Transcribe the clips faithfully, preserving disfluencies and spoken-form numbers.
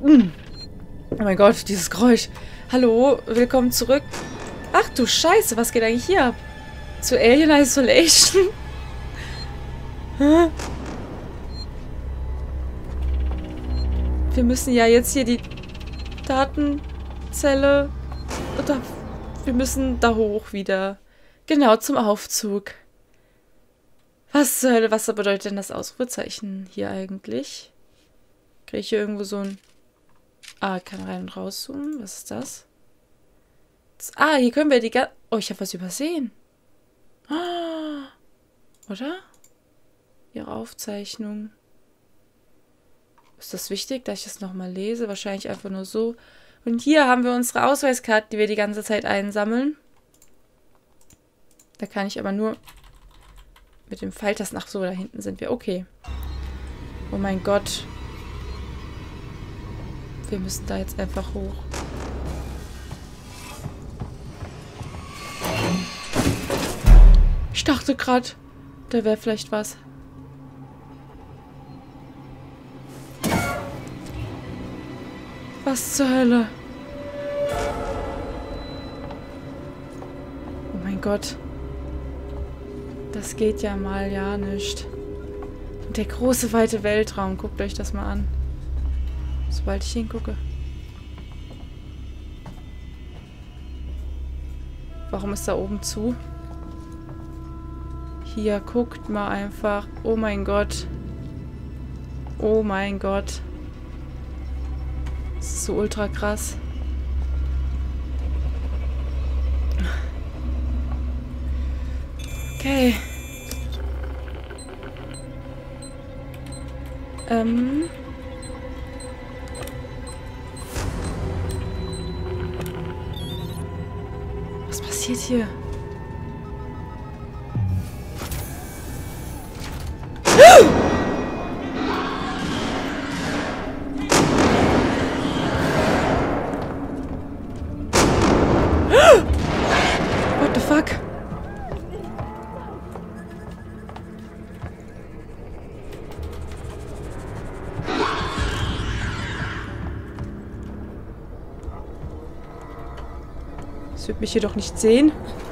Mm. Oh mein Gott, dieses Geräusch. Hallo, willkommen zurück. Ach du Scheiße, was geht eigentlich hier ab? Zu Alien Isolation? Hä? Wir müssen ja jetzt hier die Datenzelle... Oder wir müssen da hoch wieder. Genau, zum Aufzug. Was zur Hölle, was bedeutet denn das Ausrufezeichen hier eigentlich? Kriege ich hier irgendwo so ein... Ah, ich kann rein und rauszoomen. Was ist das? das ah, hier können wir die... Ga oh, ich habe was übersehen. Ah, oder? Ihre Aufzeichnung. Ist das wichtig, dass ich das nochmal lese? Wahrscheinlich einfach nur so. Und hier haben wir unsere Ausweiskarte, die wir die ganze Zeit einsammeln. Da kann ich aber nur mit dem Pfeiltasten... Ach so, da hinten sind wir. Okay. Oh mein Gott. Wir müssen da jetzt einfach hoch. Ich dachte gerade, da wäre vielleicht was. Was zur Hölle? Oh mein Gott. Das geht ja mal ja nicht. Und der große, weite Weltraum. Guckt euch das mal an. Sobald ich hingucke. Warum ist da oben zu? Hier, guckt mal einfach. Oh mein Gott. Oh mein Gott. Das ist so ultra krass. Okay. Ähm... Was passiert hier? What the fuck? Das wird mich hier doch nicht sehen.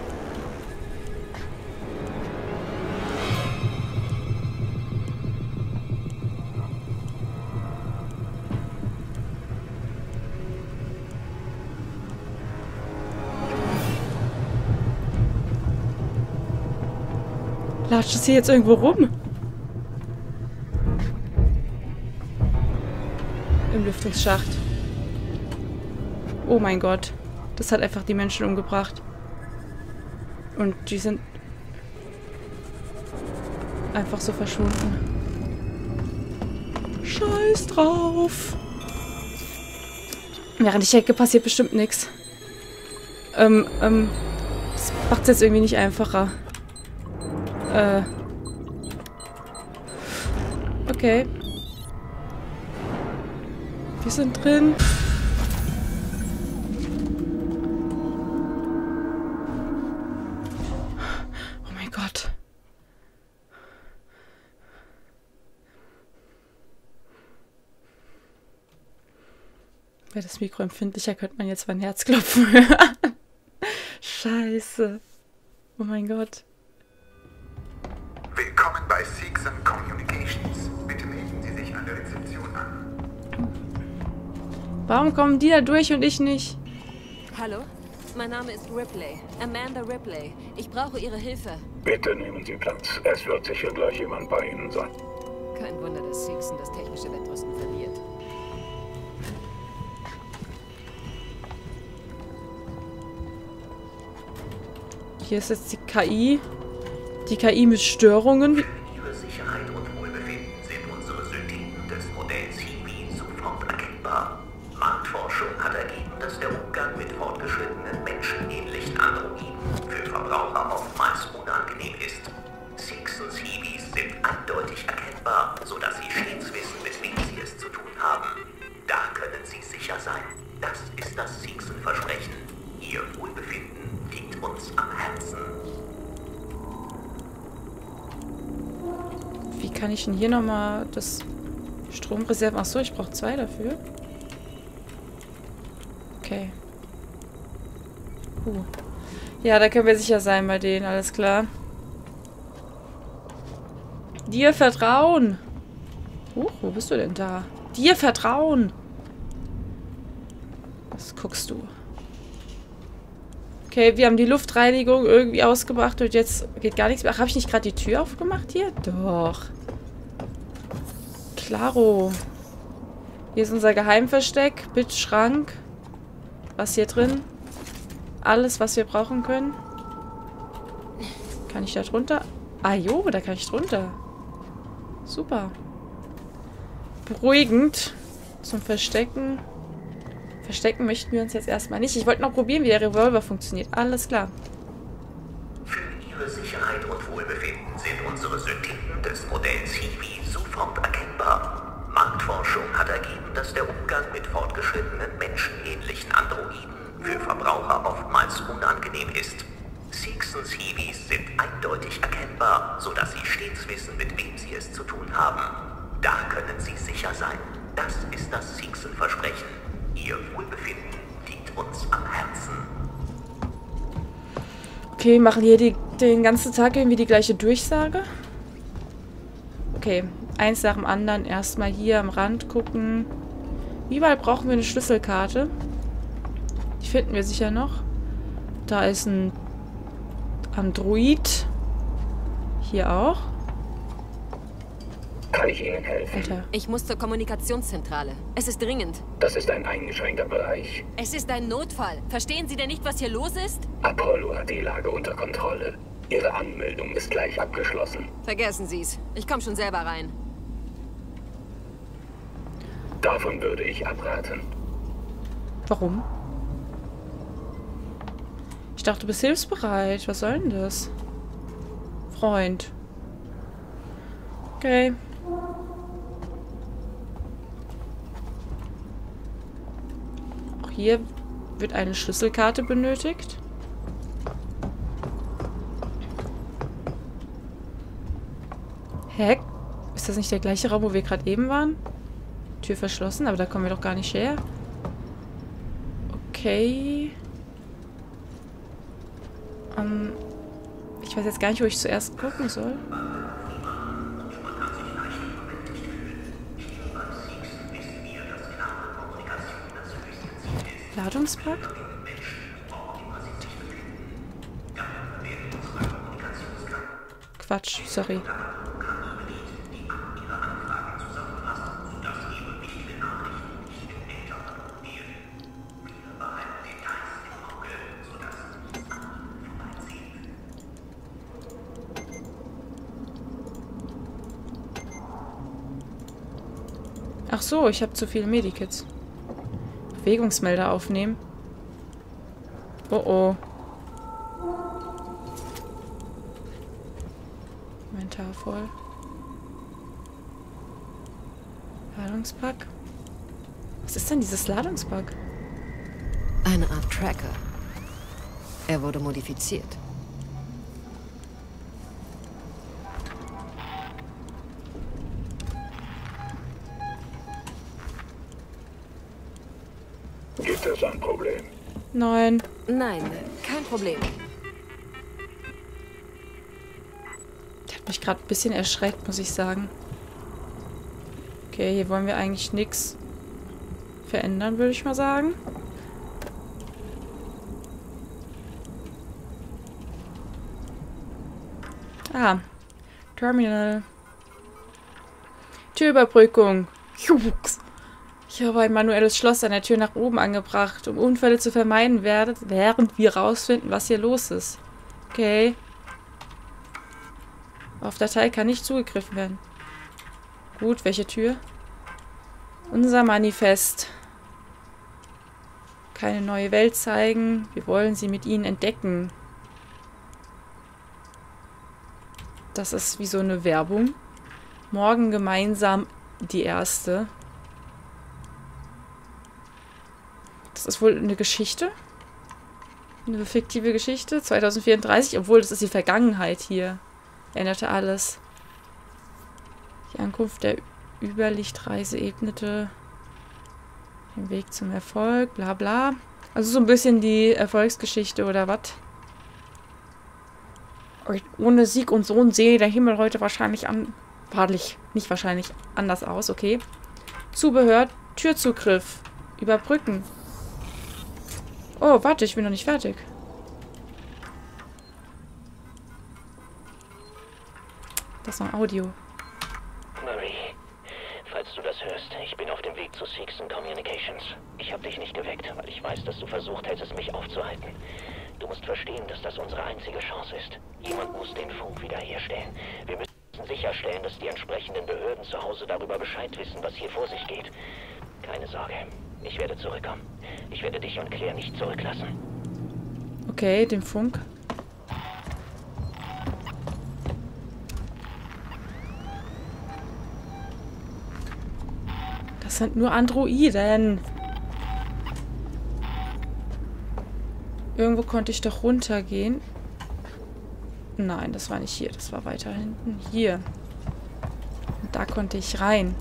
Latscht es hier jetzt irgendwo rum? Im Lüftungsschacht. Oh mein Gott. Das hat einfach die Menschen umgebracht. Und die sind einfach so verschwunden. Scheiß drauf. Während ich hacke, passiert bestimmt nichts. Ähm, ähm. Das macht es jetzt irgendwie nicht einfacher. Äh. Okay. Wir sind drin. Oh mein Gott. Wäre das Mikro empfindlicher, könnte man jetzt mein Herz klopfen hören. Scheiße. Oh mein Gott. Willkommen bei Seegson Communications. Bitte melden Sie sich an der Rezeption an. Warum kommen die da durch und ich nicht? Hallo? Mein Name ist Ripley. Amanda Ripley. Ich brauche Ihre Hilfe. Bitte nehmen Sie Platz. Es wird sicher gleich jemand bei Ihnen sein. Kein Wunder, dass Seegson das technische Wettrüsten verliert. Hier ist jetzt die K I. Die K I mit Störungen. Für Ihre Sicherheit und Wohlbefinden sind unsere Syntheten des Modells Hiwi sofort erkennbar. Marktforschung hat ergeben, dass der Umgang mit fortgeschrittenen menschenähnlichen Androiden für Verbraucher oftmals unangenehm ist. Seegsons Hiwis sind eindeutig erkennbar, sodass Sie stets wissen, mit wem Sie es zu tun haben. Da können Sie sicher sein. Das ist das Seegson-Versprechen. Ihr Wohlbefinden liegt uns am Herzen. Wie kann ich denn hier nochmal das Stromreserven... Achso, ich brauche zwei dafür. Okay. Uh. Ja, da können wir sicher sein bei denen, alles klar. Dir vertrauen! Huch, wo bist du denn da? Dir vertrauen! Was guckst du? Okay, wir haben die Luftreinigung irgendwie ausgemacht und jetzt geht gar nichts mehr. Ach, habe ich nicht gerade die Tür aufgemacht hier? Doch. Klaro. Hier ist unser Geheimversteck. Bitte Schrank. Was hier drin? Alles, was wir brauchen können. Kann ich da drunter? Ah jo, da kann ich drunter. Super. Beruhigend. Zum Verstecken. Verstecken möchten wir uns jetzt erstmal nicht. Ich wollte noch probieren, wie der Revolver funktioniert. Alles klar. Für Ihre Sicherheit und Wohlbefinden sind unsere Syntheten des Modells Hiwi sofort erkennbar. Marktforschung hat ergeben, dass der Umgang mit fortgeschrittenen menschenähnlichen Androiden für Verbraucher oftmals unangenehm ist. Seegsons Hiwis sind eindeutig erkennbar, sodass Sie stets wissen, mit wem Sie es zu tun haben. Da können Sie sicher sein. Das ist das Seegson-Versprechen. Ihr Wohlbefinden liegt uns am Herzen. Okay, machen hier die, den ganzen Tag irgendwie die gleiche Durchsage? Okay, eins nach dem anderen. Erstmal hier am Rand gucken. Überall brauchen wir eine Schlüsselkarte. Die finden wir sicher noch. Da ist ein Android. Hier auch. Kann ich Ihnen helfen? Alter. Ich muss zur Kommunikationszentrale. Es ist dringend. Das ist ein eingeschränkter Bereich. Es ist ein Notfall. Verstehen Sie denn nicht, was hier los ist? Apollo hat die Lage unter Kontrolle. Ihre Anmeldung ist gleich abgeschlossen. Vergessen Sie es. Ich komme schon selber rein. Davon würde ich abraten. Warum? Ich dachte, du bist hilfsbereit. Was soll denn das? Freund. Okay. Auch hier wird eine Schlüsselkarte benötigt. Hä? Ist das nicht der gleiche Raum, wo wir gerade eben waren? Tür verschlossen, aber da kommen wir doch gar nicht her. Okay. Ähm, ich weiß jetzt gar nicht, wo ich zuerst gucken soll. Ladungspack? Quatsch, sorry. Ach so, ich habe zu viele Medikits. Bewegungsmelder aufnehmen. Oh oh. Inventar voll. Ladungspack. Was ist denn dieses Ladungspack? Eine Art Tracker. Er wurde modifiziert. Gibt es ein Problem? Nein. Nein, kein Problem. Der hat mich gerade ein bisschen erschreckt, muss ich sagen. Okay, hier wollen wir eigentlich nichts verändern, würde ich mal sagen. Ah. Terminal. Türüberbrückung. Jux. Ich habe ein manuelles Schloss an der Tür nach oben angebracht, um Unfälle zu vermeiden, während wir rausfinden, was hier los ist. Okay. Auf Datei kann nicht zugegriffen werden. Gut, welche Tür? Unser Manifest. Keine neue Welt zeigen. Wir wollen sie mit ihnen entdecken. Das ist wie so eine Werbung. Morgen gemeinsam die erste. Das ist wohl eine Geschichte. Eine fiktive Geschichte. zwanzig vierunddreißig, obwohl das ist die Vergangenheit hier. Änderte alles. Die Ankunft der Überlichtreise ebnete den Weg zum Erfolg. Bla bla. Also so ein bisschen die Erfolgsgeschichte oder was? Ohne Sieg und Sohn sehe der Himmel heute wahrscheinlich an... Wahrlich, nicht wahrscheinlich, anders aus, okay. Zubehör, Türzugriff. Überbrücken. Oh, warte, ich bin noch nicht fertig. Das ist noch Audio. Marie, falls du das hörst, ich bin auf dem Weg zu Seegson Communications. Ich habe dich nicht geweckt, weil ich weiß, dass du versucht hättest, mich aufzuhalten. Du musst verstehen, dass das unsere einzige Chance ist. Jemand muss den Funk wiederherstellen. Wir müssen sicherstellen, dass die entsprechenden Behörden zu Hause darüber Bescheid wissen, was hier vor sich geht. Keine Sorge, ich werde zurückkommen. Ich werde dich und Claire nicht zurücklassen. Okay, den Funk. Das sind nur Androiden. Irgendwo konnte ich doch runtergehen. Nein, das war nicht hier. Das war weiter hinten. Hier. Und da konnte ich rein.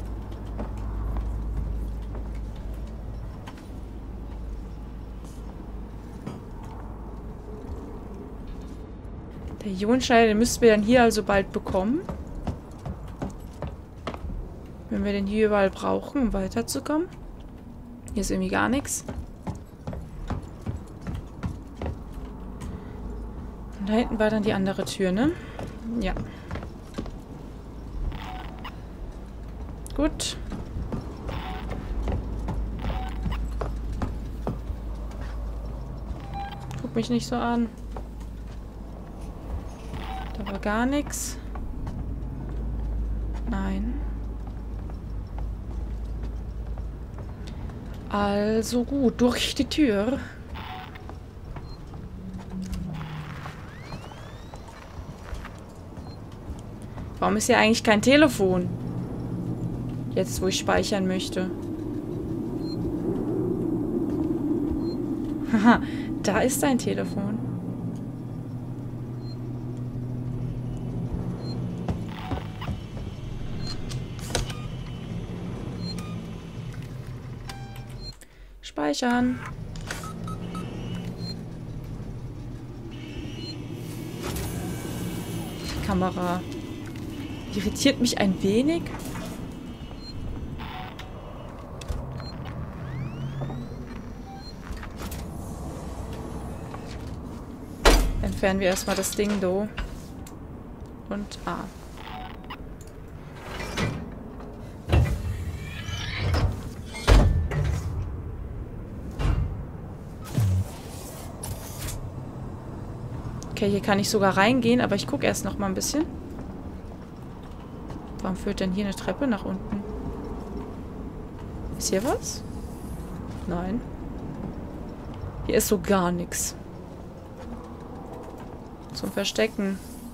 Der Ionenschneider, den müssten wir dann hier also bald bekommen. Wenn wir den hier überall brauchen, um weiterzukommen. Hier ist irgendwie gar nichts. Und da hinten war dann die andere Tür, ne? Ja. Gut. Guck mich nicht so an. Da war gar nichts. Nein. Also gut, durch die Tür. Warum ist hier eigentlich kein Telefon? Jetzt, wo ich speichern möchte. Haha, da ist ein Telefon. Speichern. Die Kamera irritiert mich ein wenig. Entfernen wir erstmal das Ding, do. Und A. Okay, hier kann ich sogar reingehen, aber ich gucke erst noch mal ein bisschen. Warum führt denn hier eine Treppe nach unten? Ist hier was? Nein. Hier ist so gar nichts. Zum Verstecken.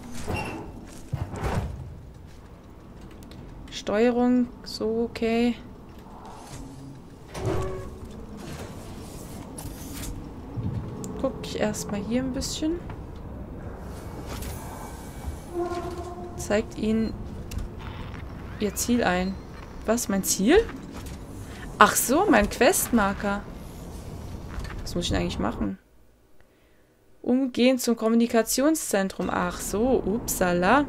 Steuerung, so okay. Guck ich erstmal hier ein bisschen. Zeigt Ihnen Ihr Ziel ein. Was? Mein Ziel? Ach so, mein Questmarker. Was muss ich denn eigentlich machen? Umgehen zum Kommunikationszentrum. Ach so, upsala.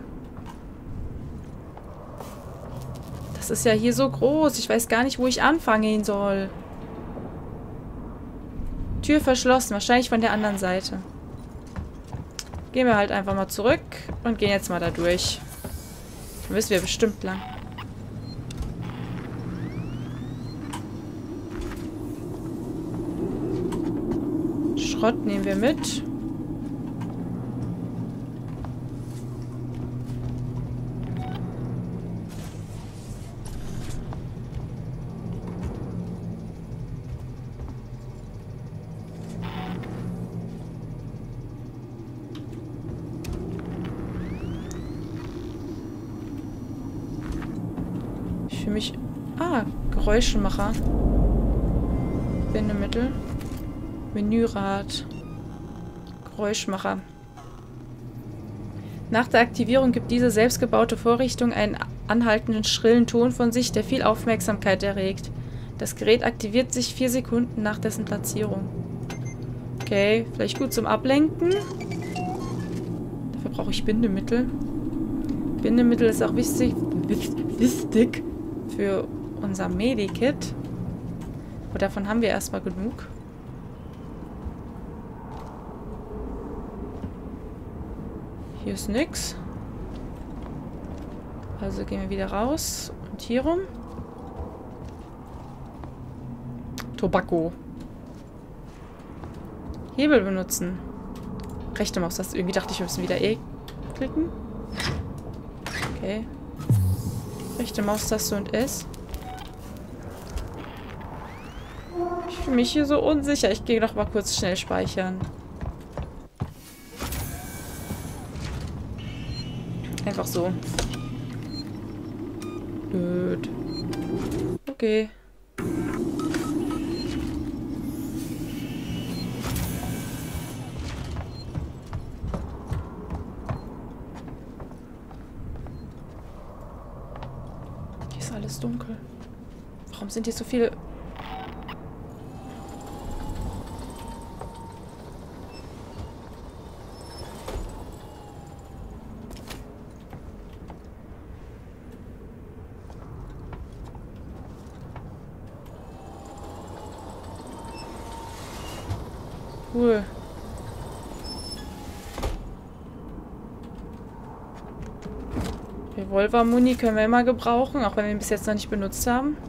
Das ist ja hier so groß. Ich weiß gar nicht, wo ich anfangen soll. Tür verschlossen. Wahrscheinlich von der anderen Seite. Gehen wir halt einfach mal zurück und gehen jetzt mal da durch. Dann wissen wir bestimmt lang. Schrott nehmen wir mit. Ich fühle mich... Ah, Geräuschemacher. Bindemittel. Menürad. Geräuschmacher. Nach der Aktivierung gibt diese selbstgebaute Vorrichtung einen anhaltenden, schrillen Ton von sich, der viel Aufmerksamkeit erregt. Das Gerät aktiviert sich vier Sekunden nach dessen Platzierung. Okay, vielleicht gut zum Ablenken. Dafür brauche ich Bindemittel. Bindemittel ist auch wichtig, wichtig für unser Medikit. Und davon haben wir erstmal genug. Hier ist nix. Also gehen wir wieder raus. Und hier rum. Tobacco. Hebel benutzen. Rechte Maustaste. Irgendwie dachte ich, wir müssen wieder E klicken. Okay. Rechte Maustaste und S. Ich fühle mich hier so unsicher. Ich gehe noch mal kurz schnell speichern. Einfach so. Gut. Okay. Hier ist alles dunkel. Warum sind hier so viele... Cool. Revolver-Muni können wir immer gebrauchen, auch wenn wir ihn bis jetzt noch nicht benutzt haben.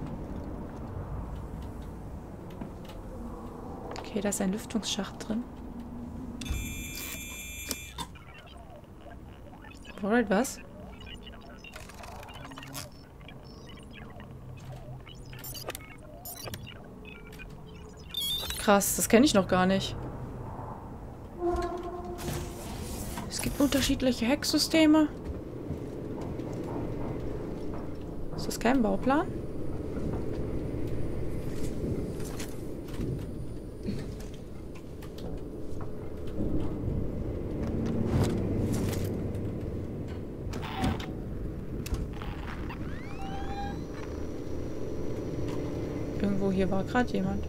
Okay, da ist ein Lüftungsschacht drin. Alright, was? Krass, das kenne ich noch gar nicht. Es gibt unterschiedliche Hacksysteme. Ist das kein Bauplan? Irgendwo hier war gerade jemand.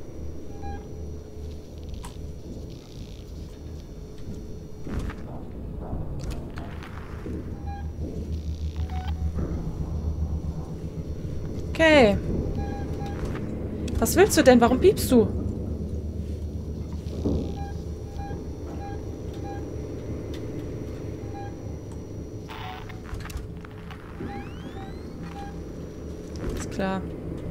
Okay. Was willst du denn? Warum piepst du? Ist klar.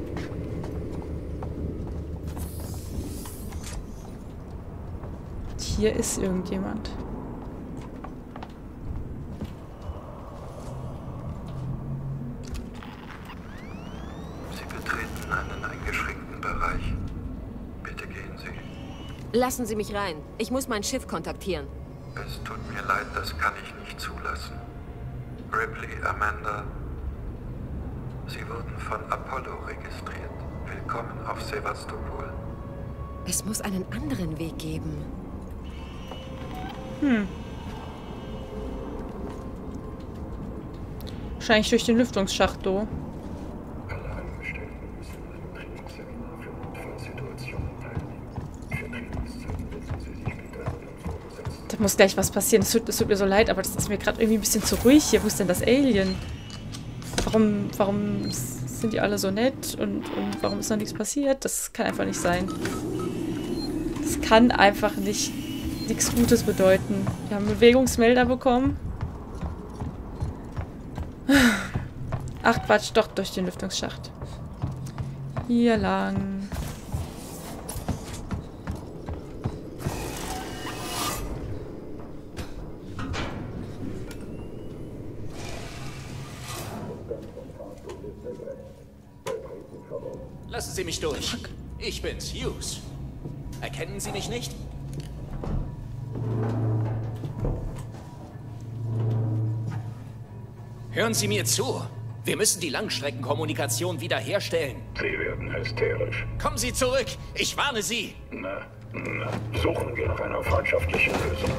Hier ist irgendjemand. Lassen Sie mich rein. Ich muss mein Schiff kontaktieren. Es tut mir leid, das kann ich nicht zulassen. Ripley, Amanda, Sie wurden von Apollo registriert. Willkommen auf Sevastopol. Es muss einen anderen Weg geben. Hm. Wahrscheinlich durch den Lüftungsschacht, do. Da muss gleich was passieren. Es tut, es tut mir so leid, aber das ist mir gerade irgendwie ein bisschen zu ruhig hier. Wo ist denn das Alien? Warum, warum sind die alle so nett und, und warum ist noch nichts passiert? Das kann einfach nicht sein. Das kann einfach nicht nichts Gutes bedeuten. Wir haben Bewegungsmelder bekommen. Ach Quatsch, doch durch den Lüftungsschacht. Hier lang. Lassen Sie mich durch. Ich bin's, Hughes. Erkennen Sie mich nicht? Hören Sie mir zu. Wir müssen die Langstreckenkommunikation wiederherstellen. Sie werden hysterisch. Kommen Sie zurück. Ich warne Sie. Na, na, suchen wir nach einer freundschaftlichen Lösung.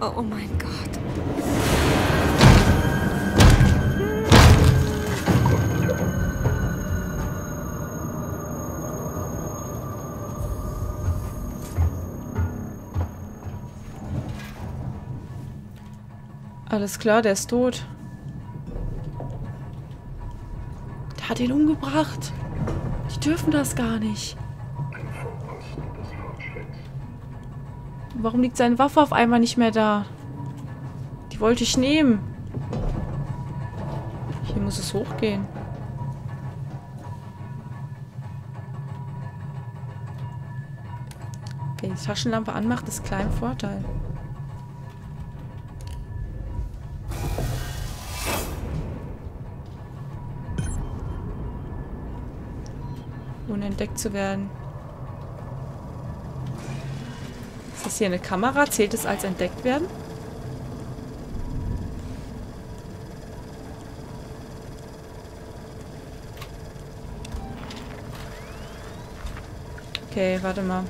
Oh mein Gott. Alles klar, der ist tot. Der hat ihn umgebracht. Die dürfen das gar nicht. Warum liegt seine Waffe auf einmal nicht mehr da? Die wollte ich nehmen. Hier muss es hochgehen. Okay, die Taschenlampe anmacht, ist klein Vorteil. Ohne entdeckt zu werden. Ist das hier eine Kamera? Zählt es als entdeckt werden? Okay, warte mal.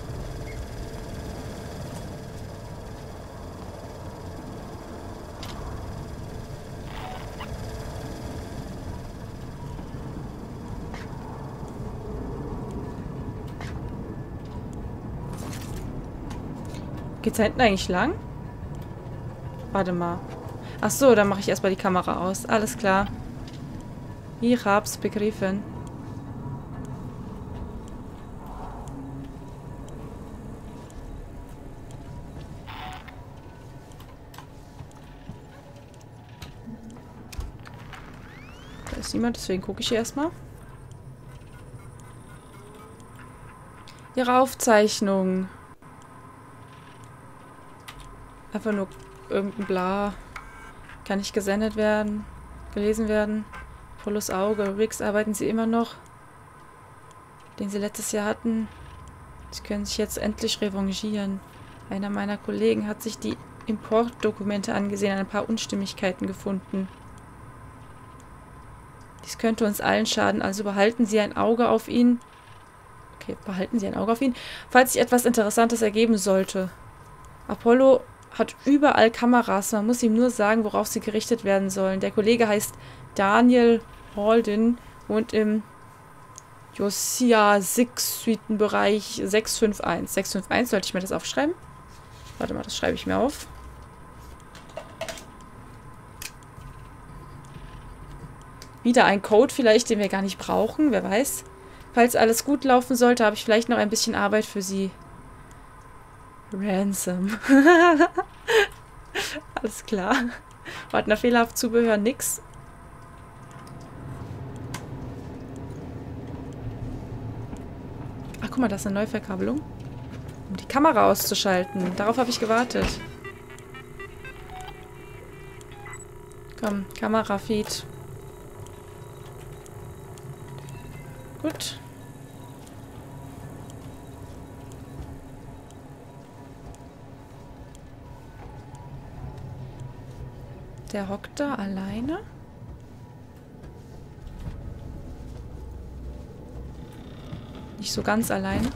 Geht's da hinten eigentlich lang? Warte mal. Ach so, dann mache ich erstmal die Kamera aus. Alles klar. Ich hab's begriffen. Da ist niemand, deswegen gucke ich hier erstmal. Ihre Aufzeichnung. Einfach nur irgendein Bla. Kann nicht gesendet werden. Gelesen werden. Volles Auge. Riggs arbeiten sie immer noch. Den sie letztes Jahr hatten. Sie können sich jetzt endlich revanchieren. Einer meiner Kollegen hat sich die Importdokumente angesehen, ein paar Unstimmigkeiten gefunden. Dies könnte uns allen schaden, also behalten Sie ein Auge auf ihn. Okay, behalten Sie ein Auge auf ihn. Falls sich etwas Interessantes ergeben sollte. Apollo hat überall Kameras. Man muss ihm nur sagen, worauf sie gerichtet werden sollen. Der Kollege heißt Daniel Halden und im Josia sechs Suitenbereich sechs fünf eins. sechs fünf eins, sollte ich mir das aufschreiben? Warte mal, das schreibe ich mir auf. Wieder ein Code vielleicht, den wir gar nicht brauchen, wer weiß. Falls alles gut laufen sollte, habe ich vielleicht noch ein bisschen Arbeit für Sie. Ransom. Alles klar. Ordner fehlerhaft Zubehör, nix. Ach, guck mal, das ist eine Neuverkabelung. Um die Kamera auszuschalten. Darauf habe ich gewartet. Komm, Kamerafeed. Gut. Der hockt da alleine. Nicht so ganz alleine.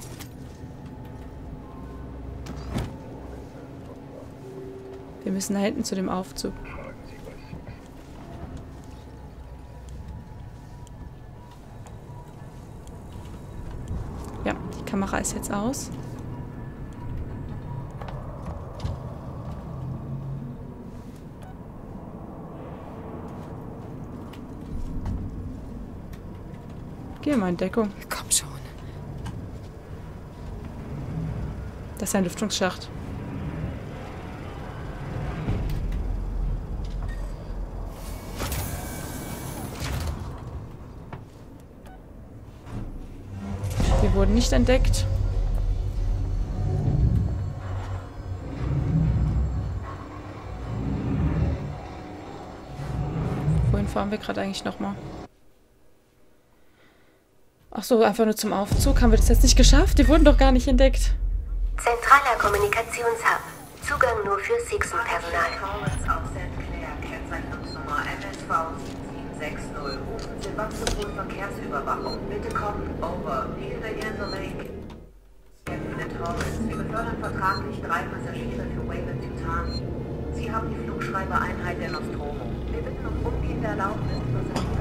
Wir müssen da hinten zu dem Aufzug. Ja, die Kamera ist jetzt aus. Geh mal in Deckung. Komm schon. Das ist ein Lüftungsschacht. Wir wurden nicht entdeckt. Wohin fahren wir gerade eigentlich nochmal? Ach so, einfach nur zum Aufzug. Haben wir das jetzt nicht geschafft? Die wurden doch gar nicht entdeckt. Zentraler Kommunikationshub. Zugang nur für Sixen-Personal. Auf Saint Clair, Kennzeichnungsnummer M S V sieben sieben sechs null. Rufen Sebastopol Verkehrsüberwachung. Bitte kommen. Over. Near the end of the lake. Captain Torres. Wir befördern vertraglich drei Passagiere für Wayland Yutani. Sie haben die Flugschreibereinheit der Nostromo. Wir bitten um umgehende Erlaubnis, Passagiere